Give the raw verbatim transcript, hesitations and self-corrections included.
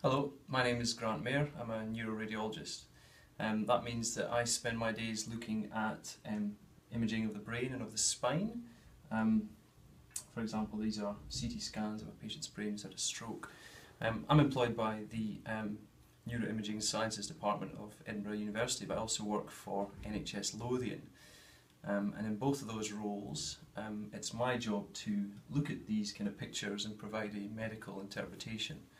Hello, my name is Grant Mair. I'm a neuroradiologist. Um, that means that I spend my days looking at um, imaging of the brain and of the spine. Um, for example, these are C T scans of a patient's brain who's had a stroke. Um, I'm employed by the um, Neuroimaging Sciences Department of Edinburgh University, but I also work for N H S Lothian. Um, and in both of those roles, um, it's my job to look at these kind of pictures and provide a medical interpretation.